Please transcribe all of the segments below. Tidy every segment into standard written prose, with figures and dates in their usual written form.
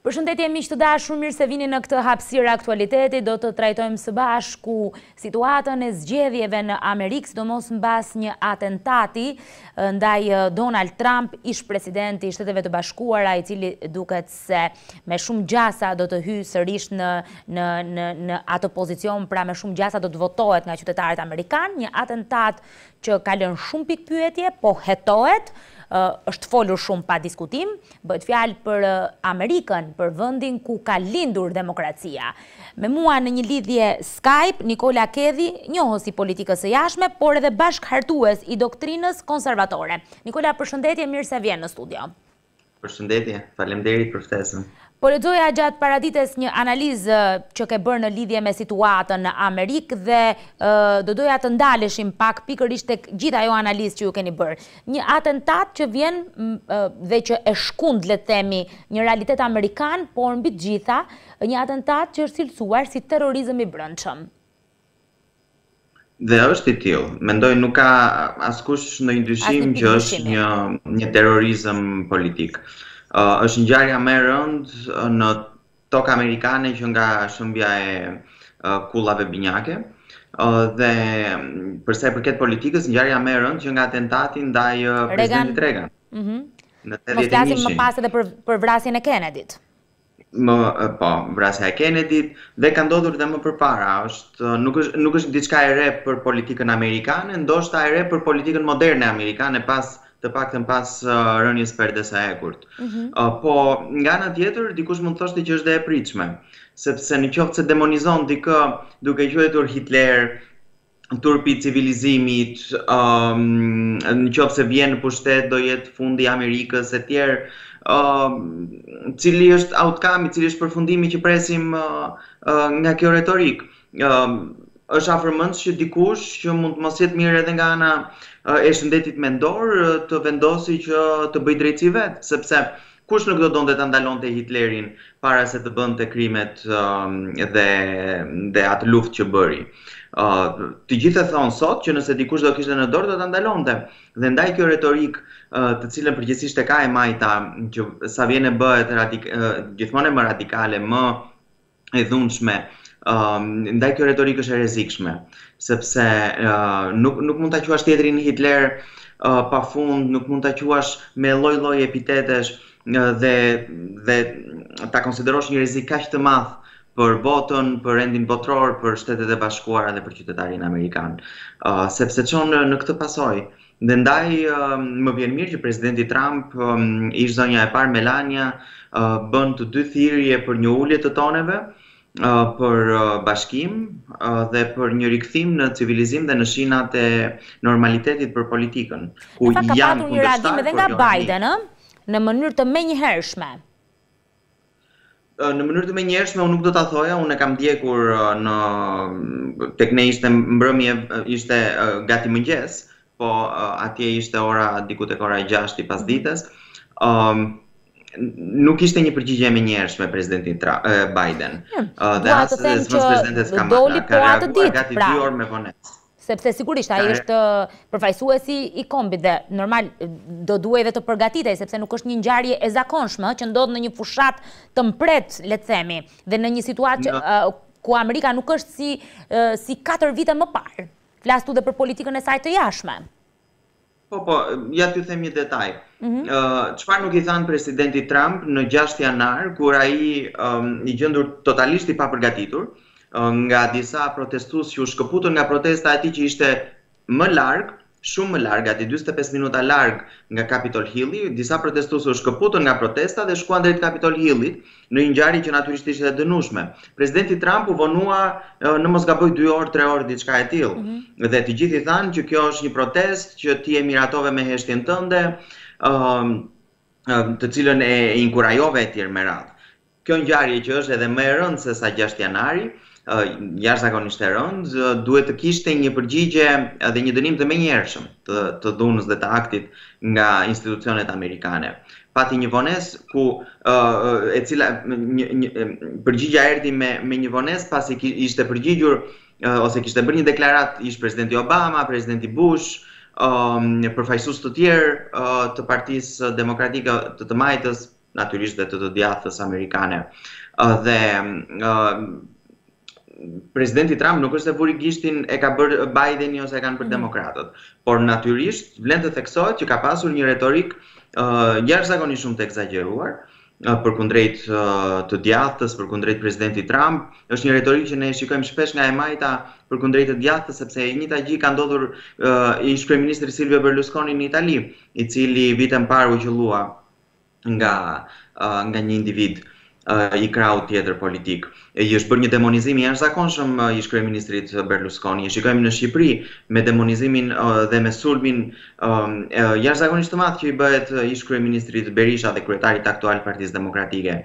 Përshëndetje miq të dashur, mirë se vini në këtë hapësirë aktualiteti. Do të trajtojmë së bashku situatën e zgjedhjeve në Amerikë, sidomos mbas një atentati ndaj Donald Trump, ish presidenti i Shteteve të Bashkuara, i cili duket se me shumë gjasa do të hyjë sërish në atë pozicion, pra me shumë gjasa do të votohet nga qytetarët amerikanë, një atentat që ka lënë shumë pikpyetje, po hetohet. Është folur shumë pa diskutim, bëhet fjalë për Amerikën, për vendin ku ka lindur demokracia. Me mua në një lidhje Skype, Nikola Kedhi, njohës i politikës së jashtme, por edhe bashkëhartues i doktrinës konservatore. Nikola, përshëndetje, mirë se vjen në studio. Përshëndetje, faleminderit për ftesën. Po lexoja gjatë paradites një analizë që ke bërë në lidhje me situatën në Amerikë dhe do doja të ndaleshim pak pikërisht tek gjithë ajo analizë që ju keni bërë. Një atentat që vjen dhe që e shkund, le të themi, një realitet amerikan, por mbi të gjitha, një atentat që është cilësuar si terrorizëm i brendshëm. Dhe është i tillë. Mendoj nuk ka askush ndonjë dyshim që është një terrorizëm politik. Është ngjarja më e rëndë në tokë amerikane që nga shëmbja e kullave binjake. Dhe përsa i përket politikës, ngjarja më e rëndë që nga atentati ndaj presidentit Reagan. Në 81-shin. Mos flasim më pas edhe për vrasjen e Kennedyt. Po, vrasja e Kennedyt dhe ka ndodhur dhe më përpara. Nuk është diçka e re për politikën amerikane, ndoshta e re për politikën moderne amerikane të paktën pas rënies perdes së hekurt. Po nga ana tjetër dikush mund të thoshte që është e pritshme, sepse në qoftë se demonizon dikë duke quajtur Hitler, turpi i civilizimit, në qoftë se vjen në pushtet do jetë fundi i Amerikës e tjerë, cili është outcome, cili është përfundimi që presim nga kjo retorik. Është afërmendës që dikush që mund të mos jetë mirë edhe nga ana e shëndetit mendor të vendosi që të bëjë drejtësi vet, sepse kush nuk do donte ta ndalonte Hitlerin para se të bënte krimet dhe atë luftë që bëri. Të gjithë e thonë sot që nëse dikush do kishte në dorë do ta ndalonte. Dhe ndaj kjo retorik të cilën përgjithsisht e ka e majta, që sa vjen e bëhet gjithmonë më radikale, më e dhunshme, ndaj kjo retorik është e rrezikshme, sepse nuk mund ta quash tjetrin Hitler pafund, nuk mund ta quash me lloj-lloj epitetesh dhe ta konsiderosh një rrezik kaq të madh për botën, për rendin botror, për Shtetet e Bashkuara dhe për qytetarin amerikan, sepse çon në këtë pasojë. Dhe ndaj më vjen mirë që presidenti Trump, ish zonja e parë Melania, bën të dy thirrje për një ulje të toneve, për bashkim dhe për një rikthim në civilizim dhe në shinat e normalitetit për politikën. Ku janë ka patur një reagim edhe nga Biden, në mënyrë të menjëhershme. Në mënyrë të menjëhershme unë nuk do ta thoja, unë e kam ndjekur tek ne ishte mbrëmje, ishte gati mëngjes, po atje ishte ora diku tek ora 6 i pasdites. Nuk ishte një përgjigje e menjëhershme presidenti Biden. Dhe as presidentes Kamala ka reaguar gati 2 orë me vonesë. Sepse sigurisht ai është përfaqësuesi i kombit dhe normal do duhej dhe të përgatitej, sepse nuk është një ngjarje e zakonshme që ndodh në një fushat të mpret, le të themi, dhe në një situatë ku Amerika nuk është si 4 vite më parë. Flastu dhe për politikën e saj të jashtme. Po, ja t'ju them një detaj. Çfarë nuk i thanë presidenti Trump në 6 janar, kur ai i gjendur totalisht i papërgatitur, nga disa protestues që u shkëputën nga protesta e tij që ishte më larg, shumë më larg, gati 45 minuta larg nga Capitol Hilli, disa protestues u shkëputën nga protesta dhe shkuan drejt Capitol Hillit, në një ngjarje që natyrisht ishte dënueshme. Presidenti Trump u vonua në mos gaboj 2 orë, 3 orë diçka e tillë. Dhe të gjithë i thanë që kjo është një protestë që ti e miratove me heshtjen tënde, të cilën e inkurajove etj me radhë. Kjo ngjarje që është edhe më e rëndë se sa 6 janari, jashtëzakonisht e rëndë, duhet të kishte një përgjigje dhe një dënim të menjëhershëm të dhunës dhe të aktit nga institucionet amerikane. Pati një vonesë ku e cila përgjigja erdhi me një vonesë pasi ishte përgjigjur ose kishte bërë një deklaratë ish presidenti Obama, presidenti Bush, përfaqësues të tjerë të Partisë Demokratike të majtës natyrisht dhe të djathtas amerikane. Dhe presidenti Trump nuk është se vuri gishtin e ka bërë Bideni ose e kanë bërë demokratët, por natyrisht vlen të theksohet që ka pasur një retorik jashtëzakonisht shumë të egzageruar përkundrejt të djathtës, përkundrejt presidentit Trump. Është një retorik që ne shikojmë shpesh nga e majta përkundrejt të djathtës, sepse e njëjta gjë ka ndodhur ish kryeministri Silvio Berlusconi në Itali, i cili vitën parë u qellua nga një individ i kraut tjetër politik. I është bërë një demonizim i jashtëzakonshëm ish kryeministrit Berlusconi. E shikojmë në Shqipëri me demonizimin dhe me sulmin jashtëzakonisht të madh që i bëhet ish kryeministrit Berisha dhe kryetarit aktual të Partisë Demokratike.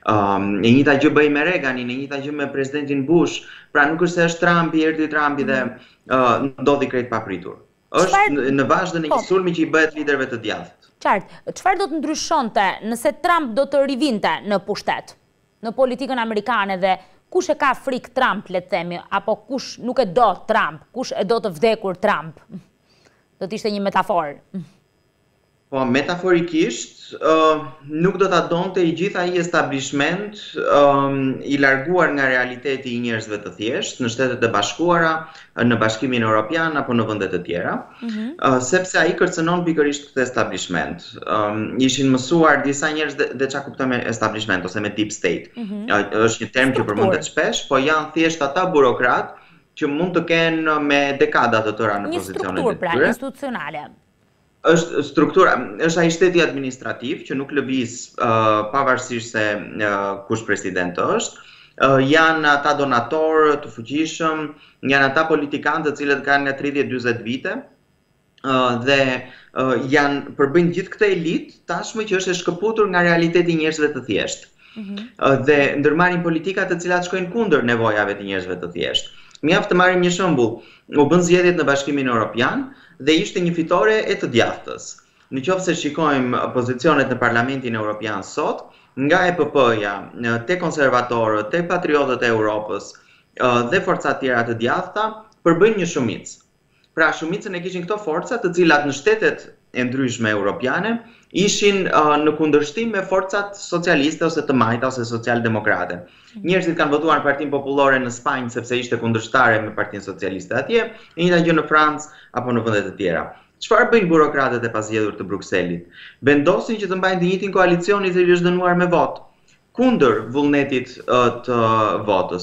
E njëjta gjë bëi me Reaganin, e njëjta gjë me presidentin Bush. Pra nuk është se është Trumpi, erdhi Trumpi dhe ndodhi krejt papritur. Është në vazhdim një sulmi që i bëhet liderëve të djathtë. Qartë, çfarë do të ndryshonte nëse Trump do të rivinte në pushtet, në politikën amerikane dhe kush e ka frikë Trump, le të themi, apo kush nuk e do Trump, kush e do të vdekur Trump? Do të ishte një metaforë. Po, metaforikisht, nuk do ta donte i gjithë ai establishment i larguar nga realiteti i njerëzve të thjeshtë në Shtetet e Bashkuara, në Bashkimin Evropian apo në vende të tjera, sepse ai kërcënon pikërisht këtë establishment. Ishin mësuar disa njerëz dhe çka kupton me establishment ose me deep state. Është një term që përmendet shpesh, po janë thjesht ata burokrat që mund të kenë me dekada të tëra në pozicionet e tyre. Një strukturë pra, institucionale. Është struktura, është ai shteti administrativ që nuk lëviz pavarësisht se kush president është. Janë ata donatorë të fuqishëm, janë ata politikanë të cilët kanë nga 30-40 vite dhe janë përbëjnë gjithë këtë elit tashmë që është e shkëputur nga realiteti i njerëzve të thjeshtë. Dhe ndërmarrin politika të cilat shkojnë kundër nevojave të njerëzve të thjeshtë. Mjaft të marrim një shembull. U bën zgjedhjet në Bashkimin Evropian dhe ishte një fitore e të djathtës. Nëse shikojmë pozicionet në Parlamentin Evropian sot, nga EPP-ja, te konservatorët, te patriotët e Europës dhe forcat tjera të djathta, përbëjnë një shumicë. Pra shumicën e kishin këto forca të cilat në shtetet e ndryshme europiane ishin në kundërshtim me forcat socialiste ose të majta ose socialdemokrate. Njerëzit kanë votuar Partinë Popullore në Spanjë sepse ishte kundërshtare me Partinë Socialiste atje, e njëjta gjë në Francë apo në vende të tjera. Çfarë bëjnë burokratët e pasgjedhur të Brukselit? Vendosin që të mbajnë të njëjtin koalicion i cili është dënuar me votë kundër vullnetit të votës,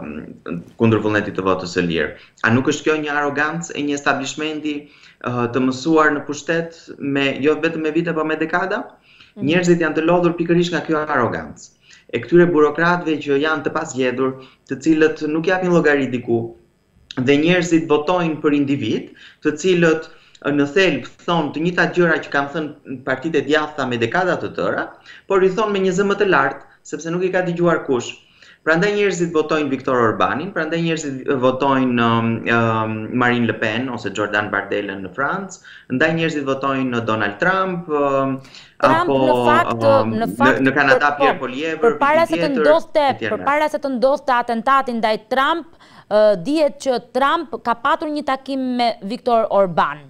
së lirë. A nuk është kjo një arogancë e një establishmenti të mësuar në pushtet jo vetëm me vite, po me dekada? Njerëzit janë të lodhur pikërisht nga kjo arogancë. E këtyre burokratëve që janë të pasgjedhur, të cilët nuk japin llogari diku, dhe njerëzit votojnë për individ, të cilët në thelb thonë të njëjta gjëra që kanë thënë partitë e djathta me dekada të tëra, por i thonë me një zë më të lartë, sepse nuk i ka dëgjuar kush. Prandaj njerëzit votojnë Viktor Orbanin, prandaj njerëzit votojnë Marine Le Pen ose Jordan Bardella në Francë, ndaj njerëzit votojnë Donald Trump, apo në Kanada Pierre Poilievre. Përpara se të ndodhte atentati ndaj Trump, dihet që Trump ka patur një takim me Viktor Orban.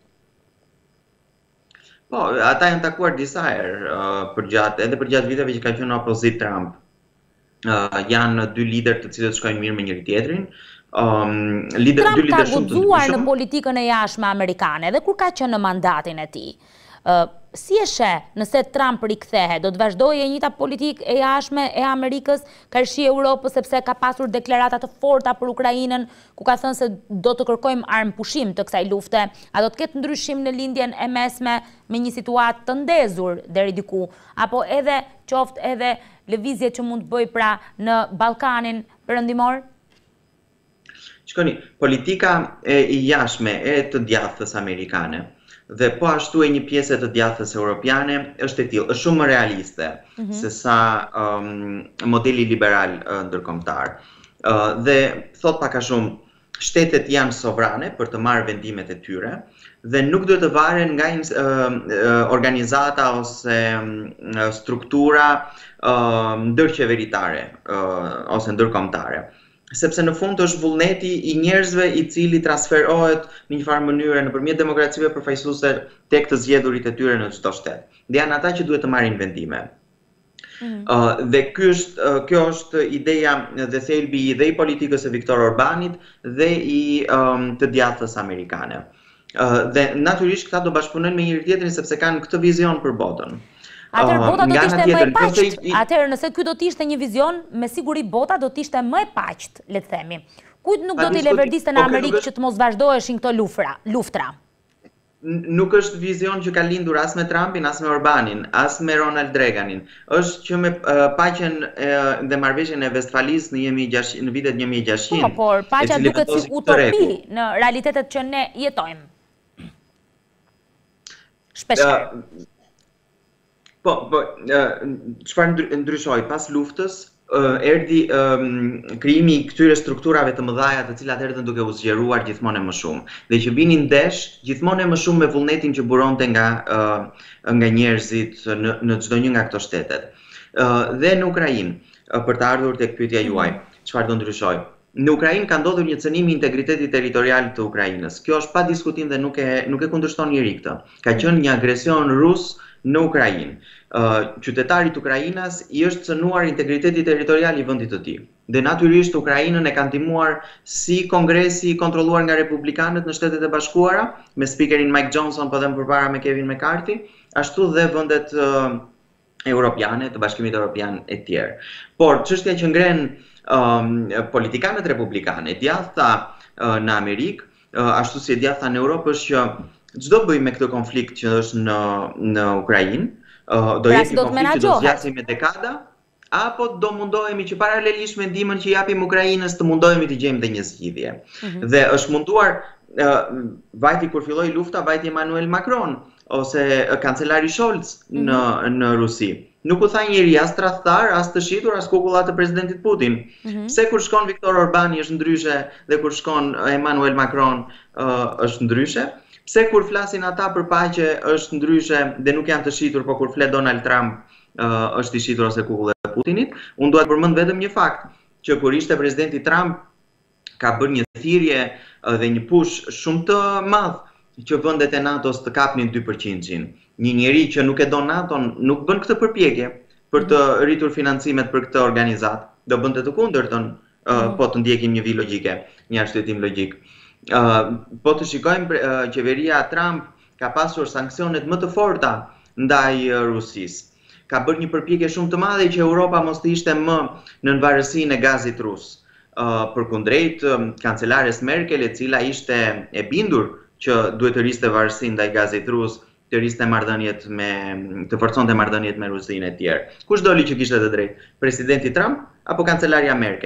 Po, ata janë takuar disa herë edhe për gjatë viteve që ka qenë opozit Trump. Janë dy lider të cilët shkojnë mirë me njëri tjetrin. Trump ka guxuar në politikën e jashtme amerikane dhe kur ka qenë në mandatin e tij. Si e sheh nëse Trump rikthehet, do të vazhdojë e njëjta politikë e jashtme e Amerikës karshi Europës, sepse ka pasur deklarata të forta për Ukrainën, ku ka thënë se do të kërkojmë armë pushim të kësaj lufte, a do të ketë ndryshim në lindjen e mesme me një situatë të ndezur deri diku, apo edhe qoftë edhe lëvizje që mund të bëj pra në Ballkanin Perëndimor? Shikoni, politika e jashtme e të djathtës amerikane dhe po ashtu e një pjesë të djathtës europiane është e tillë, është shumë më realiste se sa modeli liberal ndërkombëtar. Dhe thot pak a shumë shtetet janë sovrane për të marrë vendimet e tyre dhe nuk duhet të varen nga organizata ose struktura ndërqeveritare ose ndërkombëtare. Sepse në fund është vullneti i njerëzve i cili transferohet në një farë mënyrë nëpërmjet demokracive përfaqësuese tek të zgjedhurit e tyre në çdo shtet. Dhe janë ata që duhet të marrin vendime. Dhe kjo është ideja dhe thelbi i dhe i politikës e Viktor Orbanit dhe i të djathës amerikane. Dhe natyrisht këta do bashkëpunojnë me njëri tjetrin sepse kanë këtë vizion për botën. Atëherë bota do t'ishte më e paqt. Atëherë nëse ky do t'ishte një vizion, me siguri bota do t'ishte më e paqt, le të themi. Kujt nuk do t'i leverdiste në Amerikë që të mos vazhdoheshin këto luftra? Nuk është vizion që ka lindur as me Trumpin, as me Orbanin, as me Ronald Reaganin. Është që me paqen dhe marrëveshjen e Vestfalis në vitet 1600. Por paqja duket si utopi në realitetet që ne jetojmë. Shpeshherë. Çfarë ndryshoi pas luftës? Erdhi krijimi i këtyre strukturave të mëdha të cilat erdhën duke u zgjeruar gjithmonë më shumë dhe që binin ndesh gjithmonë më shumë me vullnetin që buronte nga njerëzit në çdo një nga këto shtetet. Dhe në Ukrainë, për të ardhur tek pyetja juaj, çfarë do ndryshoj? Në Ukrainë ka ndodhur një cënim i integriteti territorial të Ukrainës. Kjo është pa diskutim dhe nuk e kundërshton njeri këtë. Ka qenë një agresion rus në Ukrainë. Qytetarit Ukrainas i është cënuar integriteti territorial i vendit të tij. Dhe natyrisht Ukrainën e kanë ndihmuar si kongresi i kontrolluar nga republikanët në Shtetet e Bashkuara, me speakerin Mike Johnson, po dhe më përpara me Kevin McCarthy, ashtu dhe vendet europiane, të Bashkimit Evropian e tjerë. Por çështja që ngren politikanët republikanë, djathta në Amerikë, ashtu si djathta në Europë, është që çdo bëj me këtë konflikt që është në Ukrainë, do jetë një konflikt që do zgjasë me dekada, apo do mundohemi që paralelisht me ndihmën që japim Ukrainës të mundohemi të gjejmë dhe një zgjidhje. Dhe është munduar, vajti kur filloi lufta, vajti Emmanuel Macron ose kancelari Scholz në Rusi. Nuk u tha njeri as tradhtar, as të shitur, as kukulla të presidentit Putin. Pse kur shkon Viktor Orbani është ndryshe dhe kur shkon Emmanuel Macron është ndryshe? Pse kur flasin ata për paqe është ndryshe dhe nuk janë të shitur, po kur flet Donald Trump është i shitur ose kukulla e Putinit? Unë dua të përmend vetëm një fakt, që kur ishte presidenti Trump ka bërë një thirrje dhe një push shumë të madh që vendet e NATO-s të kapnin 2%. Një njeri që nuk e do NATO-n nuk bën këtë përpjekje për të rritur financimet për këtë organizat, do bënte të kundërtën, po të ndjekim një vijë logjike, një arsyettim logjik. Po të shikojmë, qeveria Trump ka pasur sanksionet më të forta ndaj Rusisë. Ka bërë një përpjekje shumë të madhe që Europa mos të ishte më në varësinë e gazit rus. Përkundrejt kancelares Merkel, e cila ishte e bindur që duhet të rriste varësinë ndaj gazit rus, të rriste marrëdhëniet të forconte marrëdhëniet me Rusinë e tjerë. Kush doli që kishte të drejtë? Presidenti Trump apo kancelaria Merkel?